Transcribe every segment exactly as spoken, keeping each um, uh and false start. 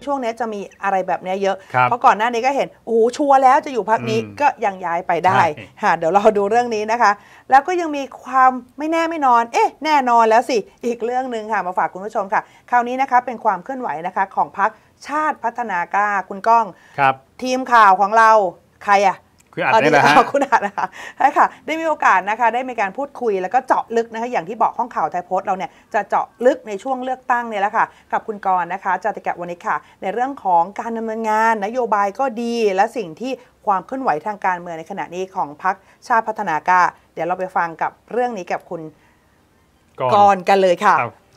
ช่วงนี้จะมีอะไรแบบนี้เยอะเพราะก่อนหน้านี้ก็เห็นโอ้โหชัวร์แล้วจะอยู่พรรคนี้ก็ยังย้ายไปได้ค่ะเดี๋ยวเราดูเรื่องนี้นะคะแล้วก็ยังมีความไม่แน่ไม่นอนเอ๊ะแน่นอนแล้วสิอีกเรื่องนึงค่ะมาฝากคุณผู้ชมค่ะคราวนี้นะคะเป็นความเคลื่อนไหวนะคะของพรรคชาติพัฒนากล้าคุณก้องทีมข่าวของเราใครอะคุณอัดนี่แหละฮะคุณอัดนะคะใช่ค่ะได้มีโอกาสนะคะได้มีการพูดคุยแล้วก็เจาะลึกนะคะอย่างที่บอกห้องข่าวไทยโพสต์เราเนี่ยจะเจาะลึกในช่วงเลือกตั้งเนี่ยแหละค่ะกับคุณกรณ์นะคะจาติกะวณิชค่ะในเรื่องของการดำเนินงานนโยบายก็ดีและสิ่งที่ความเคลื่อนไหวทางการเมืองในขณะนี้ของพรรคชาติพัฒนากล้าเดี๋ยวเราไปฟังกับเรื่องนี้กับคุณกรณ์กันเลยค่ะ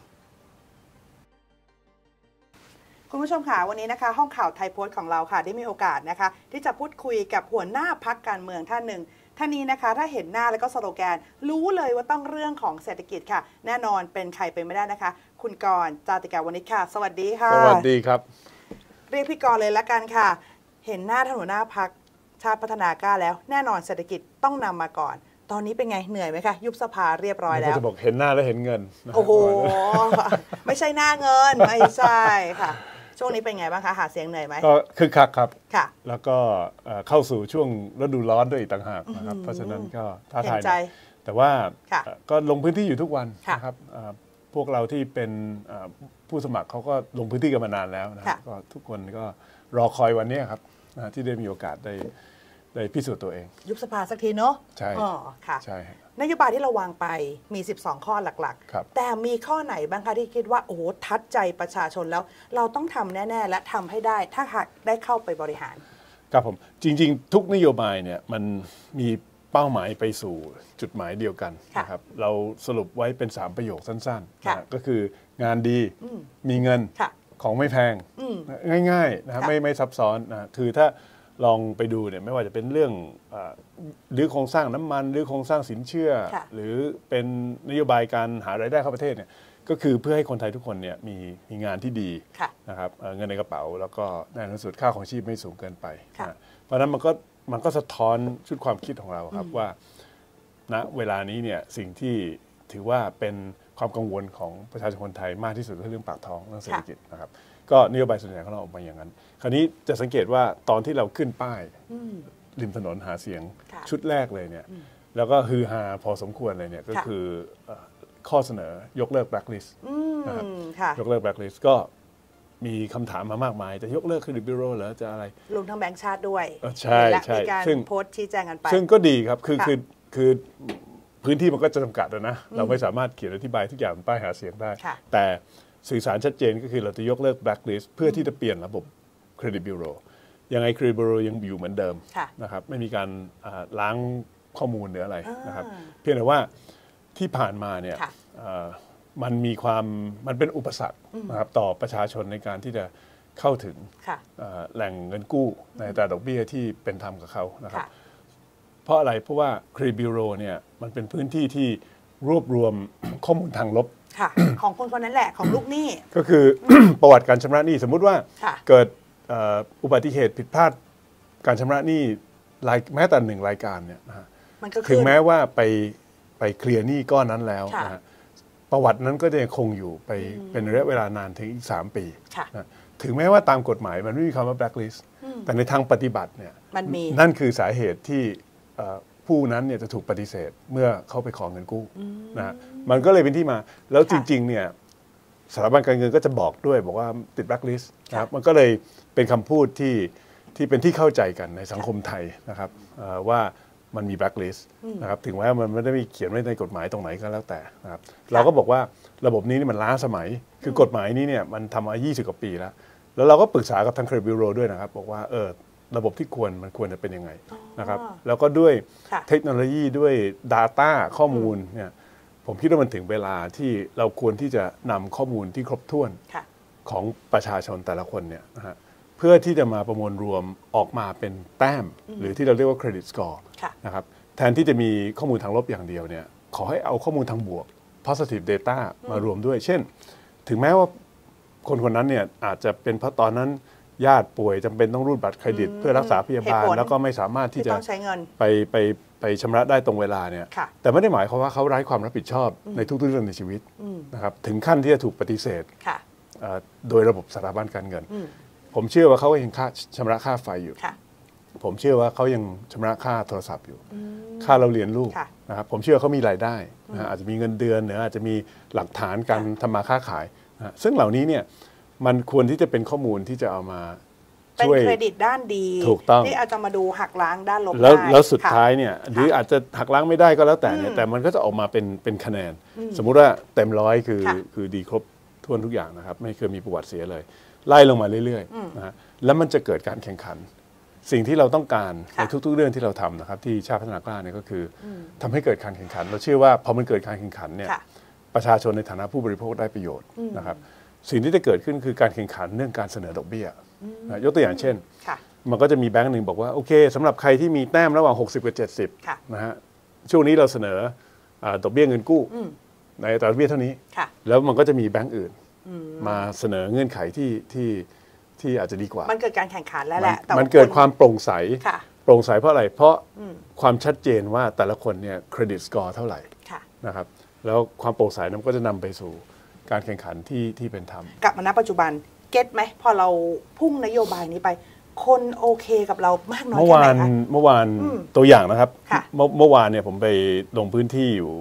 คุณผู้ชมค่ะวันนี้นะคะห้องข่าวไทยโพสต์ของเราค่ะได้มีโอกาสนะคะที่จะพูดคุยกับหัวหน้าพรรคการเมืองท่านหนึ่งท่านนี้นะคะถ้าเห็นหน้าแล้วก็สโลแกนรู้เลยว่าต้องเรื่องของเศรษฐกิจค่ะแน่นอนเป็นใครไปไม่ได้นะคะคุณกรณ์จาติกาวณิชค่ะสวัสดีค่ะสวัสดีครับเรียกพี่กรณ์เลยละกันค่ะเห็นหน้าท่านหัวหน้าพรรคชาติพัฒนากล้าแล้วแน่นอนเศรษฐกิจต้องนำมาก่อนตอนนี้เป็นไงเหนื่อยไหมคะยุบสภาเรียบร้อยแล้วจะบอกเห็นหน้าแล้วเห็นเงินโอ้โหไม่ใช่หน้าเงินไม่ใช่ค่ะช่วงนี้เป็นไงบ้างคะหาเสียงเหนื่อยไหมก็คึกคักครับค่ะแล้วก็เข้าสู่ช่วงฤดูร้อนด้วยอีกต่างหากนะครับเพราะฉะนั้นก็ท้าทายแต่ว่าก็ลงพื้นที่อยู่ทุกวันนะครับพวกเราที่เป็นผู้สมัครเขาก็ลงพื้นที่กันมานานแล้วนะก็ทุกคนก็รอคอยวันนี้ครับที่ได้มีโอกาสได้ได้พิสูจน์ตัวเองยุบสภาสักทีเนาะใช่อ๋อค่ะใช่นโยบายที่เราวางไปมีสิบสองข้อหลักๆแต่มีข้อไหนบ้างคะที่คิดว่าโอ้โหทัดใจประชาชนแล้วเราต้องทำแน่ๆและทำให้ได้ถ้าหากได้เข้าไปบริหารครับผมจริงๆทุกนโยบายเนี่ยมันมีเป้าหมายไปสู่จุดหมายเดียวกันนะครับเราสรุปไว้เป็นสามประโยคสั้นๆนะก็คืองานดีมีเงินของไม่แพงง่ายๆนะครับไม่ไม่ซับซ้อนนะคือถ้าลองไปดูเนี่ยไม่ว่าจะเป็นเรื่องหรือโครงสร้างน้ำมันหรือโครงสร้างสินเชื่อหรือเป็นนโยบายการหารายได้เข้าประเทศเนี่ยก็คือเพื่อให้คนไทยทุกคนเนี่ยมีมีงานที่ดีนะครับเงินในกระเป๋าแล้วก็ในที่สุดค่าของชีพไม่สูงเกินไปนะเพราะฉะนั้นมันก็มันก็สะท้อนชุดความคิดของเราครับว่าณเวลานี้เนี่ยสิ่งที่ถือว่าเป็นความกังวลของประชาชนคนไทยมากที่สุดคือเรื่องปากท้องเรื่องเศรษฐกิจนะครับก็นโยบายส่วนใหญ่ของเราออกมาอย่างนั้นคราวนี้จะสังเกตว่าตอนที่เราขึ้นป้ายริมถนนหาเสียงชุดแรกเลยเนี่ยแล้วก็ฮือฮาพอสมควรเลยเนี่ยก็คือข้อเสนอยกเลิกแบล็คลิสต์นะครับยกเลิกแบล็คลิสต์ก็มีคำถามมามากมายจะยกเลิกเครดิตบิโรเหรอจะอะไรรวมทั้งแบงก์ชาติด้วยใช่ใช่ซึ่งโพสต์ชี้แจงกันไปซึ่งก็ดีครับคือคือคือพื้นที่มันก็จะจำกัดนะเราไม่สามารถเขียนอธิบายทุกอย่างบนป้ายหาเสียงได้แต่สื่อสารชัดเจนก็คือเราจะยกเลิกแบล็คลิสต์เพื่อที่จะเปลี่ยนระบบเครดิตบิโรยังไงเครดิตบิโรยังอยู่เหมือนเดิมนะครับไม่มีการล้างข้อมูลหรืออะไรนะครับเพียงแต่ว่าที่ผ่านมาเนี่ยมันมีความมันเป็นอุปสรรคนะครับต่อประชาชนในการที่จะเข้าถึงแหล่งเงินกู้ในอัตราดอกเบี้ยที่เป็นธรรมกับเขานะครับเพราะอะไรเพราะว่าเครดิตบิโรเนี่ยมันเป็นพื้นที่ที่รวบรวมข้อมูลทางลบของคนคนนั้นแหละของลูกหนี้ก็คือ ประวัติการชำระหนี้สมมุติว่าเกิดอุบัติเหตุผิดพลาดการชำระหนี้แม้แต่หนึ่งรายการเนี่ยนะฮะถึงแม้ว่าไปไปเคลียร์หนี้ก้อนนั้นแล้วนะฮะประวัตินั้นก็จะยังคงอยู่ไปเป็นระยะเวลานานถึงอีกสามปีนะถึงแม้ว่าตามกฎหมายมันไม่มีคำว่า blacklist แต่ในทางปฏิบัติเนี่ยนั่นคือสาเหตุที่ผู้นั้นเนี่ยจะถูกปฏิเสธเมื่อเขาไปขอเงินกู้นะมันก็เลยเป็นที่มาแล้วจริงๆเนี่ยสถาบันการเงินก็จะบอกด้วยบอกว่าติด blacklist นะครับมันก็เลยเป็นคำพูดที่ที่เป็นที่เข้าใจกันในสังคมไทยนะครับว่ามันมี blacklist นะครับถึงแม้มันไม่ได้มีเขียนไว้ในกฎหมายตรงไหนก็แล้วแต่นะครับเราก็บอกว่าระบบนี้นี่มันล้าสมัยคือกฎหมายนี้เนี่ยมันทำมายี่สิบกว่าปีแล้วแล้วเราก็ปรึกษากับทางเครดิตบิโรด้วยนะครับบอกว่าเออระบบที่ควรมันควรจะเป็นยังไงนะครับแล้วก็ด้วยเทคโนโลยีด้วย Data ข้อมูลเนี่ยผมคิดว่ามันถึงเวลาที่เราควรที่จะนำข้อมูลที่ครบถ้วนของประชาชนแต่ละคนเนี่ยนะฮะเพื่อที่จะมาประมวลรวมออกมาเป็นแต้มหรือที่เราเรียกว่าเครดิตสกอร์นะครับแทนที่จะมีข้อมูลทางลบอย่างเดียวเนี่ยขอให้เอาข้อมูลทางบวก positive data มารวมด้วยเช่นถึงแม้ว่าคนคนนั้นเนี่ยอาจจะเป็นเพราะตอนนั้นญาติป่วยจำเป็นต้องรูดบัตรเครดิตเพื่อรักษาพยาบาลแล้วก็ไม่สามารถที่จะไปไปไปชำระได้ตรงเวลาเนี่ยแต่ไม่ได้หมายความว่าเขาไร้ความรับผิดชอบในทุกๆเรื่องในชีวิตนะครับถึงขั้นที่จะถูกปฏิเสธโดยระบบสถาบันการเงินผมเชื่อว่าเขายังค่าชำระค่าไฟอยู่ผมเชื่อว่าเขายังชำระค่าโทรศัพท์อยู่ค่าเราเรียนลูกนะครับผมเชื่อเขามีรายได้นะอาจจะมีเงินเดือนหรืออาจจะมีหลักฐานการทำมาค้าขายนะซึ่งเหล่านี้เนี่ยมันควรที่จะเป็นข้อมูลที่จะเอามาเป็นเครดิตด้านดีถูกต้องที่อาจจะมาดูหักล้างด้านลบได้แล้วแล้วสุดท้ายเนี่ยหรืออาจจะหักล้างไม่ได้ก็แล้วแต่เนี่ยแต่มันก็จะออกมาเป็นเป็นคะแนนสมมุติว่าเต็มร้อยคือคือดีครบถ้วนทุกอย่างนะครับไม่เคยมีประวัติเสียเลยไล่ลงมาเรื่อยๆนะฮะแล้วมันจะเกิดการแข่งขันสิ่งที่เราต้องการในทุกๆเรื่องที่เราทำนะครับที่ชาติพัฒนากล้าเนี่ยก็คือทำให้เกิดการแข่งขันเราเชื่อว่าพอมันเกิดการแข่งขันเนี่ยประชาชนในฐานะผู้บริโภคได้ประโยชน์นะครับสิ่งที่จะเกิดขึ้นคือการแข่งขันเรื่องการเสนอดอกเบี้ยยกตัวอย่างเช่นมันก็จะมีแบงก์หนึ่งบอกว่าโอเคสำหรับใครที่มีแต้มระหว่างหกสิบกับเจ็ดสิบนะฮะช่วงนี้เราเสนอดอกเบี้ยเงินกู้ในอัตราดอกเบี้ยเท่านี้แล้วมันก็จะมีแบงก์อื่นมาเสนอเงื่อนไขที่ที่ที่อาจจะดีกว่ามันเกิดการแข่งขันแล้วแหละมันเกิดความโปร่งใสโปร่งใสเพราะอะไรเพราะความชัดเจนว่าแต่ละคนเนี่ยเครดิตสกอร์เท่าไหร่นะครับแล้วความโปร่งใสนั้นก็จะนำไปสู่การแข่งขันที่ที่เป็นธรรมกลับมาณปัจจุบันเก็ตไหมพอเราพุ่งนโยบายนี้ไปคนโอเคกับเรามากน้อยแค่ไหนคะเมื่อวานตัวอย่างนะครับเมื่อวานเนี่ยผมไปลงพื้นที่อยู่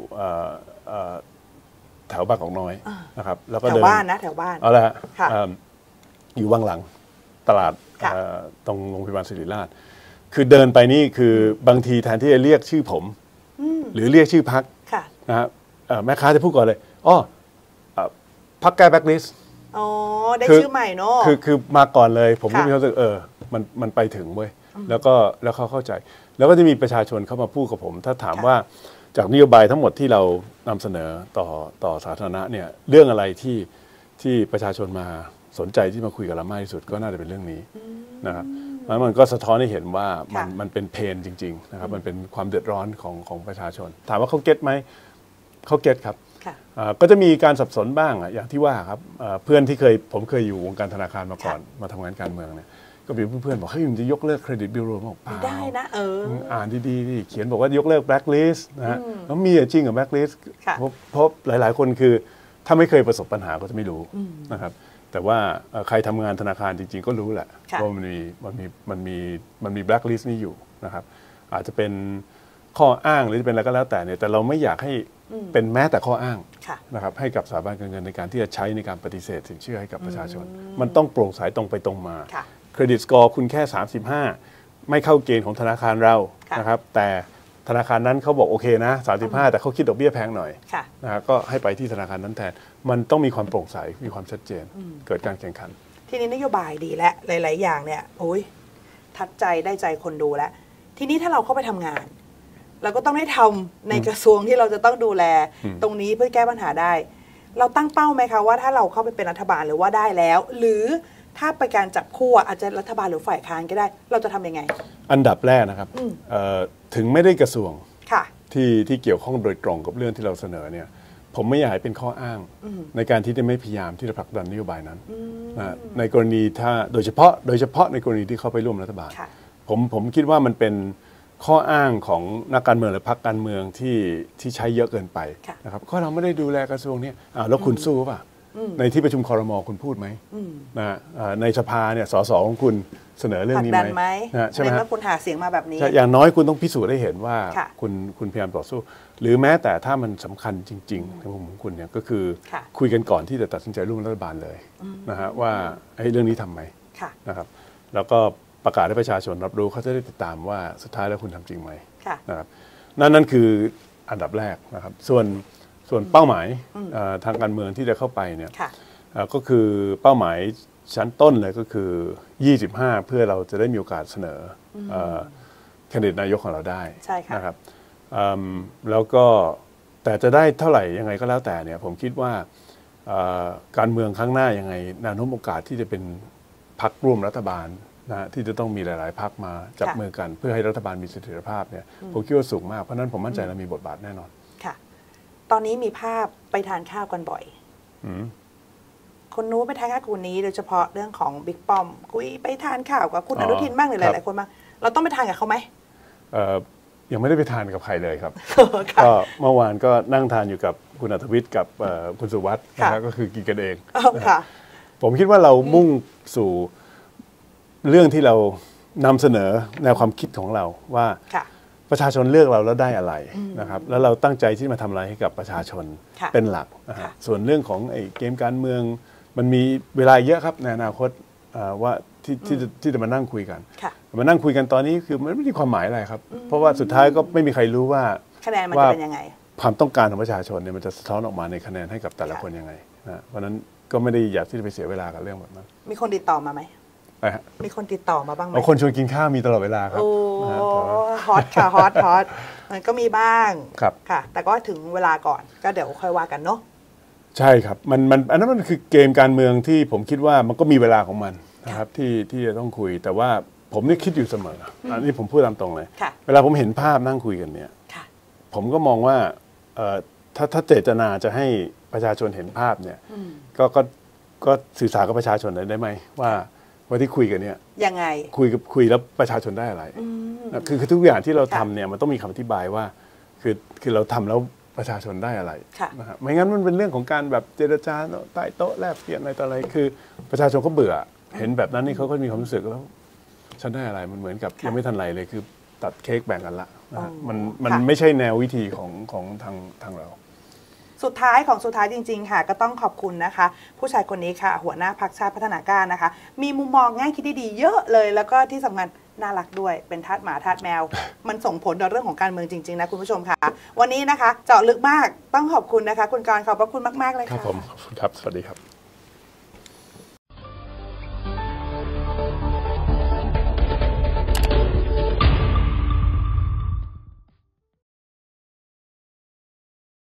แถวบางกอกน้อยนะครับแล้วก็เดินแถวบ้านนะแถวบ้านเอาละอยู่วังหลังตลาดตรงโรงพยาบาลศิริราชคือเดินไปนี่คือบางทีแทนที่จะเรียกชื่อผมหรือเรียกชื่อพรรคนะฮะแม่ค้าจะพูดก่อนเลยอ๋อพรรคแก้แบ็คลิสต์อ๋อได้ชื่อใหม่เนาะคือคือมาก่อนเลยผมก็มีความรู้สึกเออมันมันไปถึงเว้ยแล้วก็แล้วเขาเข้าใจแล้วก็จะมีประชาชนเข้ามาพูดกับผมถ้าถามว่าจากนโยบายทั้งหมดที่เรานำเสนอต่อต่อสาธารณะเนี่ยเรื่องอะไรที่ที่ประชาชนมาสนใจที่มาคุยกับเรามากที่สุดก็น่าจะเป็นเรื่องนี้นะครับแล้วมันก็สะท้อนให้เห็นว่ามันมันเป็นเพนจริงๆนะครับมันเป็นความเดือดร้อนของของประชาชนถามว่าเขาเก็ตไหมเขาเก็ตครับก็จะมีการสับสนบ้างอย่างที่ว่าครับเพื่อนที่เคยผมเคยอยู่วงการธนาคารมาก่อนมาทำงานการเมืองเนี่ยก็มีเพื่อนๆบอกเฮ้ยมันจะยกเลิกเครดิตบิวโรบอกเปล่าได้นะเอออ่านดีๆดิเขียนบอกว่ายกเลิกแบล็คลิสต์นะฮะแล้วมีจริงกับแบล็คลิสต์เพราะหลายๆคนคือถ้าไม่เคยประสบปัญหาก็จะไม่รู้นะครับแต่ว่าใครทำงานธนาคารจริงๆก็รู้แหละว่ามันมีมันมีมันมีมันมีแบล็คลิสต์นี้อยู่นะครับอาจจะเป็นข้ออ้างหรือจะเป็นอะไรก็แล้วแต่เนี่ยแต่เราไม่อยากให้เป็นแม้แต่ข้ออ้างนะครับให้กับสถาบันการเงินในการที่จะใช้ในการปฏิเสธสินเชื่อให้กับประชาชนมันต้องโปร่งใสตรงไปตรงมาเครดิตสกอร์คุณแค่สามสิบห้าไม่เข้าเกณฑ์ของธนาคารเรานะครับแต่ธนาคารนั้นเขาบอกโอเคนะสามสิบห้าแต่เขาคิดดอกเบี้ยแพงหน่อยนะก็ให้ไปที่ธนาคารนั้นแทนมันต้องมีความโปร่งใสมีความชัดเจนเกิดการแข่งขันทีนี้นโยบายดีและหลายๆอย่างเนี่ยโอ้ยทัดใจได้ใจคนดูแล้วทีนี้ถ้าเราเข้าไปทำงานเราก็ต้องได้ทำในกระทรวงที่เราจะต้องดูแลตรงนี้เพื่อแก้ปัญหาได้เราตั้งเป้าไหมคะว่าถ้าเราเข้าไปเป็นรัฐบาลหรือว่าได้แล้วหรือถ้าไปการจับคู่อาจจะรัฐบาลหรือฝ่ายค้านก็ได้เราจะทำยังไงอันดับแรกนะครับถึงไม่ได้กระทรวงที่ที่เกี่ยวข้องโดยตรงกับเรื่องที่เราเสนอเนี่ยผมไม่อยากให้เป็นข้ออ้างในการที่จะไม่พยายามที่จะผลักดันนโยบายนั้นนะในกรณีถ้าโดยเฉพาะโดยเฉพาะในกรณีที่เข้าไปร่วมรัฐบาลผมผมคิดว่ามันเป็นข้ออ้างของนักการเมืองหรือพรรคการเมืองที่ที่ใช้เยอะเกินไปนะครับก็เราไม่ได้ดูแลกระทรวงนี้อ่าแล้วคุณสู้ป่ะในที่ประชุมครม.คุณพูดไหมนะในสภาเนี่ยสสของคุณเสนอเรื่องนี้ไหมใช่ไหมครับคุณหาเสียงมาแบบนี้อย่างน้อยคุณต้องพิสูจน์ได้เห็นว่าคุณคุณพยายามต่อสู้หรือแม้แต่ถ้ามันสำคัญจริงๆในมุมของคุณเนี่ยก็คือคุยกันก่อนที่จะตัดสินใจร่วมรัฐบาลเลยนะฮะว่าไอ้เรื่องนี้ทำไหมนะครับแล้วก็ประกาศให้ประชาชนรับรู้เขาจะได้ติดตามว่าสุดท้ายแล้วคุณทำจริงไหมนะครับนั่นนั่นคืออันดับแรกนะครับส่วนส่วนเป้าหมายทางการเมืองที่จะเข้าไปเนี่ยก็คือเป้าหมายชั้นต้นเลยก็คือยี่สิบห้าเพื่อเราจะได้มีโอกาสเสนอแคนดิเดตนายกของเราได้นะครับแล้วก็แต่จะได้เท่าไหร่ยังไงก็แล้วแต่เนี่ยผมคิดว่าการเมืองข้างหน้ายังไงแนวโน้มโอกาสที่จะเป็นพรรคร่วมรัฐบาลนะที่จะต้องมีหลายๆพรรคมาจับมือกันเพื่อให้รัฐบาลมีเสถียรภาพเนี่ยผมคิดว่าสูงมากเพราะนั้นผมมั่นใจเรามีบทบาทแน่นอนค่ะตอนนี้มีภาพไปทานข้าวกันบ่อยคนนู้นไปทานข้าวคนนี้โดยเฉพาะเรื่องของบิ๊กป้อมคุยไปทานข้าวกับคุณอนุทินบ้างหรือหลายๆคนบ้างเราต้องไปทานกับเขาไหมยังไม่ได้ไปทานกับใครเลยครับก็เมื่อวานก็นั่งทานอยู่กับคุณอัธวิทย์กับคุณสุวัสด์นะก็คือกินกันเองผมคิดว่าเรามุ่งสู่เรื่องที่เรานำเสนอแนวความคิดของเราว่าประชาชนเลือกเราแล้วได้อะไรนะครับแล้วเราตั้งใจที่มาทำอะไรให้กับประชาชนเป็นหลักนะฮะส่วนเรื่องของไอ้เกมการเมืองมันมีเวลาเยอะครับในอนาคตว่าที่ที่ที่จะมานั่งคุยกันมานั่งคุยกันตอนนี้คือมันไม่มีความหมายอะไรครับเพราะว่าสุดท้ายก็ไม่มีใครรู้ว่าคะแนนมันจะเป็นยังไงความต้องการของประชาชนเนี่ยมันจะสะท้อนออกมาในคะแนนให้กับแต่ละคนยังไงนะเพราะนั้นก็ไม่ได้อยากที่จะไปเสียเวลากับเรื่องแบบนั้นมีคนติดต่อมาไหมมีคนติดต่อมาบ้างไหมคนชวนกินข้าวมีตลอดเวลาครับโอ้ฮอตค่ะฮอตฮอตมันก็มีบ้างครับค่ะแต่ก็ถึงเวลาก่อนก็เดี๋ยวค่อยว่ากันเนาะใช่ครับมันมันอันนั้นมันคือเกมการเมืองที่ผมคิดว่ามันก็มีเวลาของมันนะครับที่ที่จะต้องคุยแต่ว่าผมนี่คิดอยู่เสมออันนี้ผมพูดตามตรงเลยเวลาผมเห็นภาพนั่งคุยกันเนี่ยผมก็มองว่าถ้าถ้าเจตนาจะให้ประชาชนเห็นภาพเนี่ยก็ก็ก็สื่อสารกับประชาชนได้ไหมว่าว่าที่คุยกันเนี่ยยังไงคุยกับคุยแล้วประชาชนได้อะไรคือคือทุกอย่างที่เราทำเนี่ยมันต้องมีคำอธิบายว่าคือคือเราทำแล้วประชาชนได้อะไรนะครับไม่งั้นมันเป็นเรื่องของการแบบเจรจาใต้โต๊ะแลกเปลี่ยนอะไรต่ออะไรคือประชาชนเขาเบื่อเห็นแบบนั้นนี่เขาก็มีความรู้สึกแล้วฉันได้อะไรมันเหมือนกับยังไม่ทันไรเลยคือตัดเค้กแบ่งกันละมันมันไม่ใช่แนววิธีของของทางทางเราสุดท้ายของสุดท้ายจริงๆค่ะก็ต้องขอบคุณนะคะผู้ชายคนนี้ค่ะหัวหน้าพรรคชาติพัฒนากล้านะคะมีมุมมองง่ายคิดดีๆเยอะเลยแล้วก็ที่สำคัญน่ารักด้วยเป็นทาสหมาทาสแมวมันส่งผลต่อเรื่องของการเมืองจริงๆนะคุณผู้ชมค่ะวันนี้นะคะเจาะลึกมากต้องขอบคุณนะคะคุณกรณ์ขอบพระคุณมากๆเลยค่ะครับผมครับสวัสดีครับ